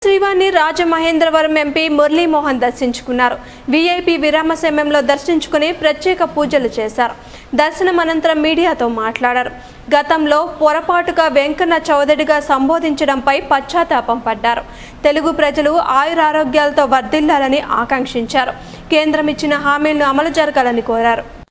Srivani Rajamahendravaram MP Murali Mohan దర్శించుకున్నారు. VIP విరామ సమయంలో దర్శించుకుని ప్రత్యేక పూజలు చేశారు. దర్శనం అనంతరం మీడియాతో మాట్లాడారు. గతంలో పొరపాటుగా వెంకన్న చౌదరిగా సంబోధించడంపై పశ్చాత్తాపం పడ్డారు. తెలుగు ప్రజలు ఆయురారోగ్యాలతో వర్ధిల్లాలని ఆకాంక్షించారు. కేంద్రం ఇచ్చిన హామీలను అమలు జరగాలని కోరారు.